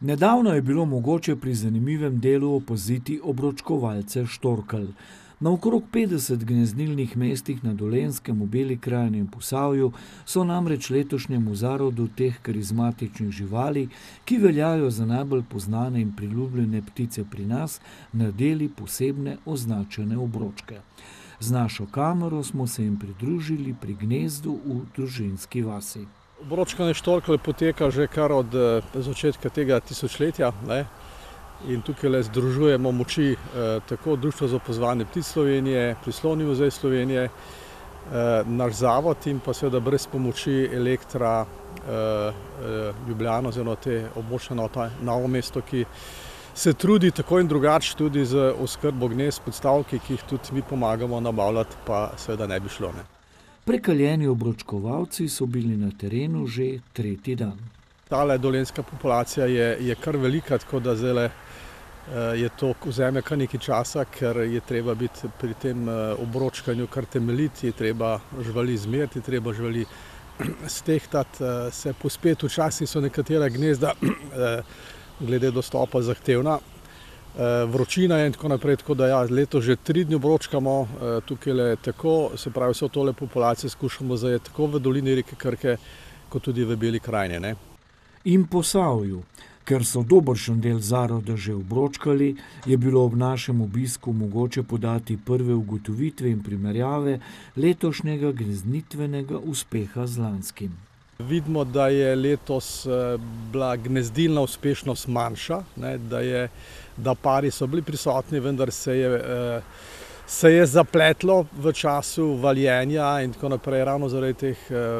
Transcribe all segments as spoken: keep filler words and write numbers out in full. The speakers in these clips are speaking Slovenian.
Nedavno je bilo mogoče pri zanimivem delu opaziti obročkovalce štorkelj. Na okrog petdeset gnezdilnih mestih na Dolenjskem, v Beli krajini in Posavju so namreč letošnjemu zarodu teh karizmatičnih živali, ki veljajo za najbolj poznane in priljubljene ptice pri nas, nadeli posebne označene obročke. Z našo kamero smo se jim pridružili pri gnezdu v Družinski vasi. Obročkanje štorkelj poteka že kar od začetka tega tisočletja, ne? In tukaj le združujemo moči eh, tako Društvo za opazovanje ptic Slovenije, Prislovni muzej Slovenije, eh, naš zavod in pa seveda brez pomoči Elektra eh, Ljubljana oziroma te območne enote Novo mesto, ki se trudi tako in drugače tudi z oskrbo gnezd podstavki, ki jih tudi mi pomagamo nabavljati, pa seveda ne bi šlo. Ne? Prekaljeni obročkovalci so bili na terenu že tretji dan. Tale dolenjska populacija je, je kar velika, tako da zdaj je to vzame kar nekaj časa, ker je treba biti pri tem obročkanju kar temeljiti, je treba živali zmeriti, je treba živali stehtati, se pospeti. Včasih so nekatera gnezda glede dostopa zahtevna, vročina in tako naprej, tako da ja, leto že tri dni obročkamo, tukaj le tako, se pravi vso tole populacijo skušamo zajeti tako v dolini reke Krke, kot tudi v Beli krajini. Ne? In Posavju. Ker so dobršen del zaroda že obročkali, je bilo ob našem obisku mogoče podati prve ugotovitve in primerjave letošnjega gnezditvenega uspeha z lanskim. Vidimo, da je letos bila gnezdilna uspešnost manjša, ne, da, je, da pari so bili prisotni, vendar se je, se je zapletlo v času valjenja in tako naprej, ravno zaradi teh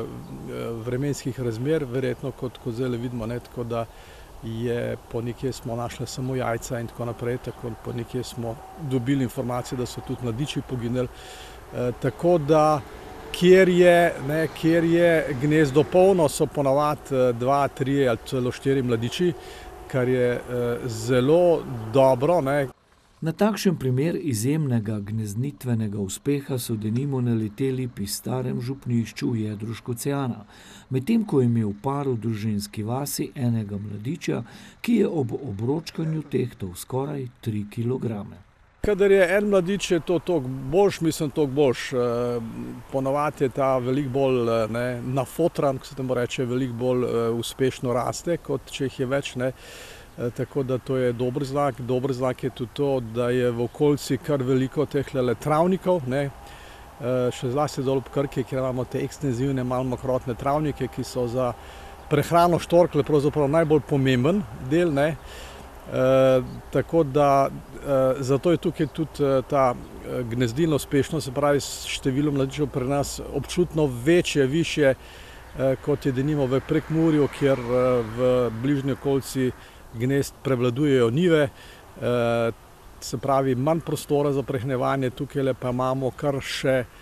vremenskih razmer, verjetno kot, kot zdaj vidimo, ne, tako da je po nekje smo našli samo jajca in tako naprej, tako po nekje smo dobili informacije, da so tudi mladiči poginili, e, tako da kjer je, ne, kjer je gnezdo polno, so ponavadi dva, tri ali celo štiri mladiči, kar je e, zelo dobro. Ne. Na takšen primer izjemnega gnezditvenega uspeha so denimo naleteli pri starem župnišču v jedru Škocjana, medtem ko je imel par v Družinski vasi enega mladiča, ki je ob obročkanju tehtal skoraj tri kilograme. Kadar je en mladič, je to toliko boljš, mislim toliko boljš. Ponavadi je ta veliko bolj ne, nafotran, ko se temu reče, veliko bolj uspešno raste, kot če jih je več. Ne. Tako da to je dober znak. Dober znak je tudi to, da je v okolici kar veliko teh travnikov, ne. Še zlasti dol v Krki, kjer imamo te ekstenzivne malmokrotne travnike, ki so za prehrano štorkelj pravzaprav najbolj pomemben del. Ne. E, tako da e, zato je tukaj tudi ta gnezdilna uspešnost, se pravi število mladičev pri nas občutno večje, višje, e, kot je denimo v Prekmurju, kjer v bližnji okolici gnezd prevladujejo njive, e, se pravi manj prostora za prehranjevanje, tukaj pa imamo kar še e,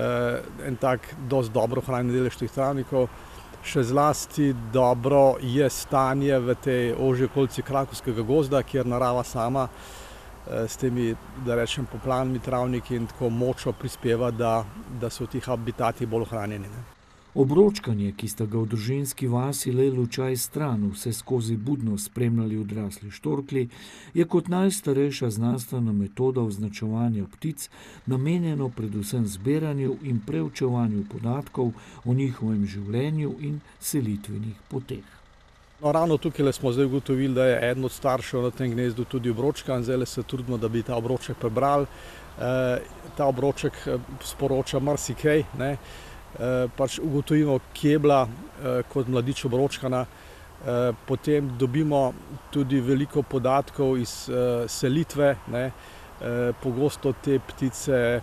en tak dosti dobro hranjen delež teh travnikov. Še zlasti dobro je stanje v tej ožji okolici Krakovskega gozda, kjer narava sama e, s temi, da rečem, poplavnimi travniki in tako močno prispeva, da, da so ti habitati bolj ohranjeni. Ne. Obročkanje, ki sta ga v Družinski vasi le lučaj stran vse skozi budno spremljali odrasli štorklji, je kot najstarejša znanstvena metoda označevanja ptic namenjeno predvsem zbiranju in preučevanju podatkov o njihovem življenju in selitvenih poteh. No, ravno tukaj smo zdaj ugotovili, da je eden od staršev na tem gnezdu tudi obročkan, zdaj se trudimo, da bi ta obroček prebrali. E, ta obroček sporoča marsikaj, ne. E, pač ugotovimo, kje je bila e, kot mladič obročkana, e, potem dobimo tudi veliko podatkov iz e, selitve, ne. E, pogosto te ptice e,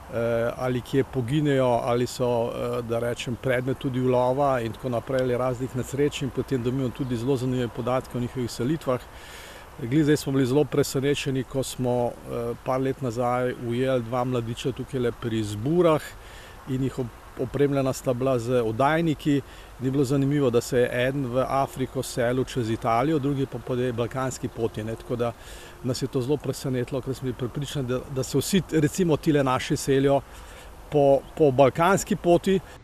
ali kje poginejo, ali so, e, da rečem, predmet tudi ulova in tako naprej, ali raznih nesreč, in potem dobimo tudi zelo zanimive podatke o njihovih selitvah. Glede zdaj smo bili zelo presenečeni, ko smo e, par let nazaj ujeli dva mladiča tukaj le pri Zburah in jih opremljena sta bila z oddajniki. Ni bilo zanimivo, da se je eden v Afriko selil čez Italijo, drugi pa po balkanski poti. Ne? Tako da nas je to zelo presenetilo, ker smo bili prepričani, da, da se vsi recimo tile naši selijo po, po balkanski poti.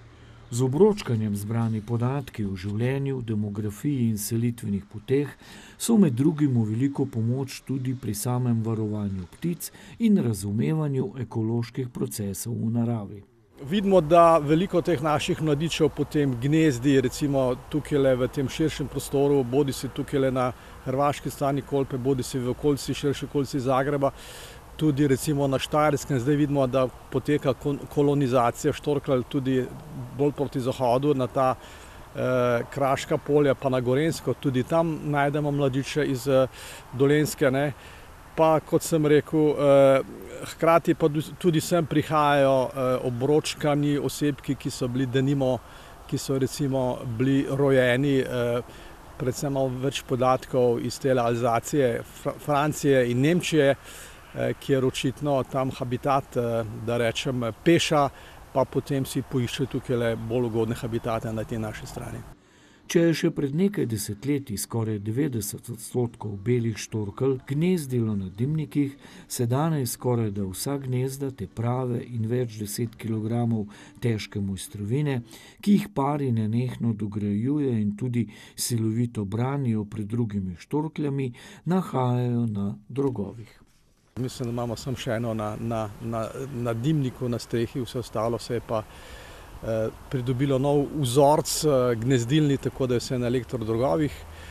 Z obročkanjem zbrani podatki o življenju, demografiji in selitvenih poteh so med drugim v veliko pomoč tudi pri samem varovanju ptic in razumevanju ekoloških procesov v naravi. Vidimo, da veliko teh naših mladičev potem gnezdi, recimo tukaj v tem širšem prostoru, bodi si tukaj na hrvaški strani Kolpe, bodi si v okolici, širši okolici Zagreba, tudi recimo na Štajerskem. Zdaj vidimo, da poteka kolonizacija štorkelj tudi bolj proti zahodu, na ta eh, kraška polja, pa na Gorenjsko. Tudi tam najdemo mladiče iz eh, Dolenjske, ne. Pa, kot sem rekel, eh, hkrati pa tudi sem prihajajo eh, obročkani osebki, ki so bili denimo, ki so recimo bili rojeni, eh, predvsem malo več podatkov iz te Alzacije, Fr Francije in Nemčije, kjer očitno tam habitat, da rečem, peša, pa potem si poišče tukaj bolj ugodne habitate na tej naši strani. Če je še pred nekaj desetletji skoraj devetdeset odstotkov belih štorkelj gnezdilo na dimnikih, se danes skoraj da vsa gnezda, te prave in več deset kilogramov težke mojstrovine, ki jih pari nenehno dograjuje in tudi silovito branijo pred drugimi štorkljami, nahajajo na drogovih. Mislim, da imamo samo še eno na, na, na, na dimniku, na strehi, vse ostalo se je pa eh, pridobilo nov vzorc eh, gnezdilni, tako da je vse na elektrodrogovih.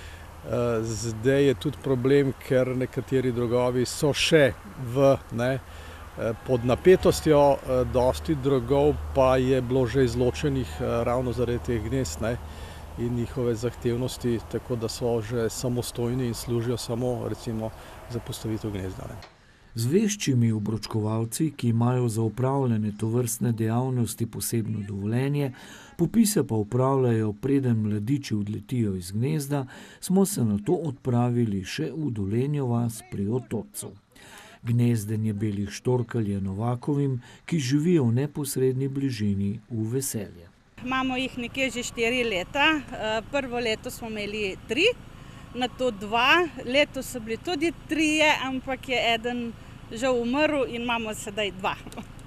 Eh, zdaj je tudi problem, ker nekateri drogovi so še v, ne, eh, pod napetostjo, eh, dosti drogov pa je bilo že izločenih eh, ravno zaradi teh gnezd, ne, in njihove zahtevnosti, tako da so že samostojni in služijo samo recimo za postavitev gnezda. Ne. Z veščimi obročkovalci, ki imajo za upravljanje tovrstne dejavnosti posebno dovoljenje, popise pa upravljajo preden mladiči odletijo iz gnezda, smo se nato odpravili še v Dolenjo vas pri Otočcu. Gnezdenje belih štorkelj je Novakovim, ki živijo v neposredni bližini, v veselje. Imamo jih nekje že štiri leta. Prvo leto smo imeli tri, nato dva, letos so bili tudi trije, ampak je eden žal umrl in imamo sedaj dva.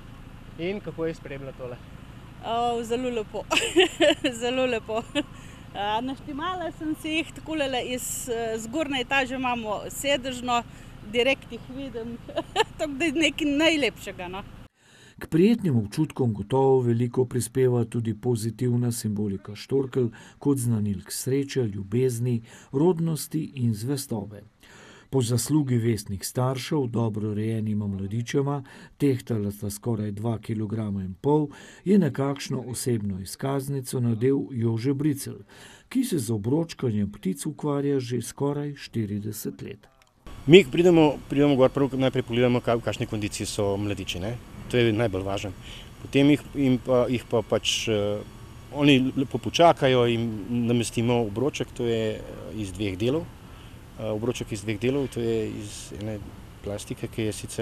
In kako je spremljalo tole? O, zelo lepo, zelo lepo. Naštimala sem si jih takole iz zgornje etaže, imamo sedežno, direkt jih vidim, tako da je nekaj najlepšega. No. K prijetnim občutkom gotovo veliko prispeva tudi pozitivna simbolika štorkelj kot znanilk sreče, ljubezni, rodnosti in zvestobe. Po zaslugi vestnih staršev, dobro rejenima mladičema, tehtala sta skoraj dva kilograma in pol, je nekakšno osebno izkaznico nadel Jože Bricelj, ki se z obročkanjem ptic ukvarja že skoraj štirideset let. Mi pridemo, pridemo gor, prvo najprej pogledamo, v kakšni kondiciji so mladiči, ne? To je najbolj važno. Potem jih, pa, jih pa pač, uh, oni lepo počakajo in namestimo obroček, to je iz dveh delov. Uh, obroček iz dveh delov, to je iz ene plastike, ki je sicer,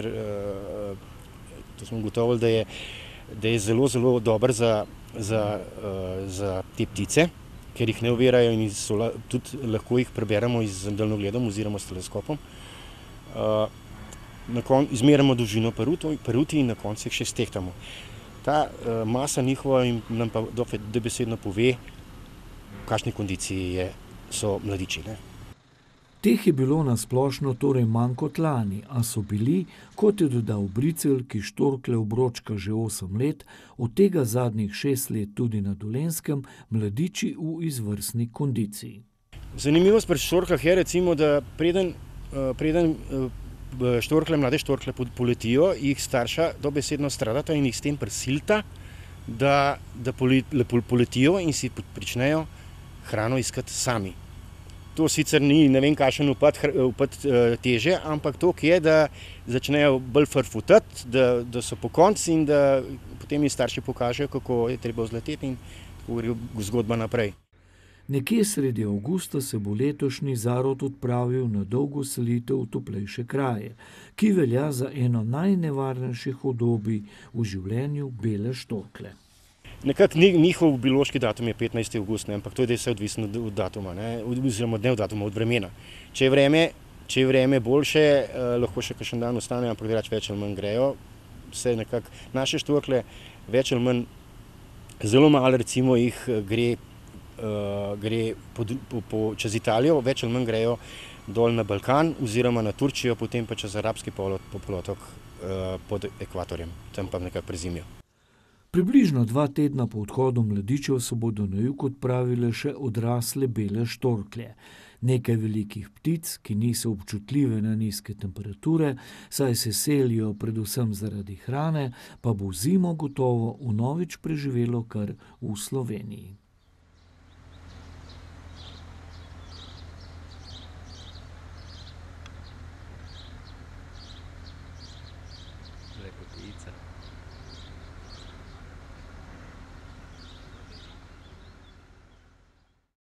uh, to smo ugotovili, da je, da je zelo, zelo dober za, za, uh, za te ptice, ker jih ne ovirajo in so, tudi lahko jih preberemo z daljnogledom oziroma s teleskopom. Uh, na kon, izmeramo dolžino peruti in na koncu jih še stehtamo. Ta uh, masa njihova nam pa dobesedno pove, v kakšni kondiciji je, so mladiči. Ne? Teh je bilo na splošno torej manj kot lani, a so bili, kot je dodal Bricelj, ki štorklje obročka že osem let, od tega zadnjih šest let tudi na Dolenjskem, mladiči v izvrstni kondiciji. Zanimivost pri štorkljah je recimo, da preden, preden štorklje, mlade štorklje poletijo, jih starša dobesedno stradata in jih s tem prisilita, da, da poletijo in si pričnejo hrano iskati sami. To sicer ni ne vem kakšen upad, upad teže, ampak to je, da začnejo bolj frfutati, da, da so po konci in da potem jim starši pokažejo, kako je treba vzleteti in govori zgodba naprej. Nekje sredi avgusta se bo letošnji zarod odpravil na dolgo selitev v toplejše kraje, ki velja za eno najnevarnejših obdobij v življenju bele štorklje. Nekako njihov biološki datum je petnajsti avgust, ampak to je vse odvisno od datuma, ne, oziroma ne od datuma, od vremena. Če je vreme, če je vreme boljše, eh, lahko še kakšen dan ostane, ampak drugače več ali manj grejo. Vse nekako naše štorklje več ali manj Zelo malo recimo jih gre, uh, gre po, po, po, čez Italijo, več ali manj grejo dol na Balkan oziroma na Turčijo, potem pa čez Arabski polotok uh, pod ekvatorjem, tam pa nekako prezimijo. Približno dva tedna po odhodu mladičev se bodo na jug odpravile še odrasle bele štorklje. Nekaj velikih ptic, ki niso občutljive na nizke temperature, saj se selijo predvsem zaradi hrane, pa bo zimo gotovo vnovič preživelo kar v Sloveniji.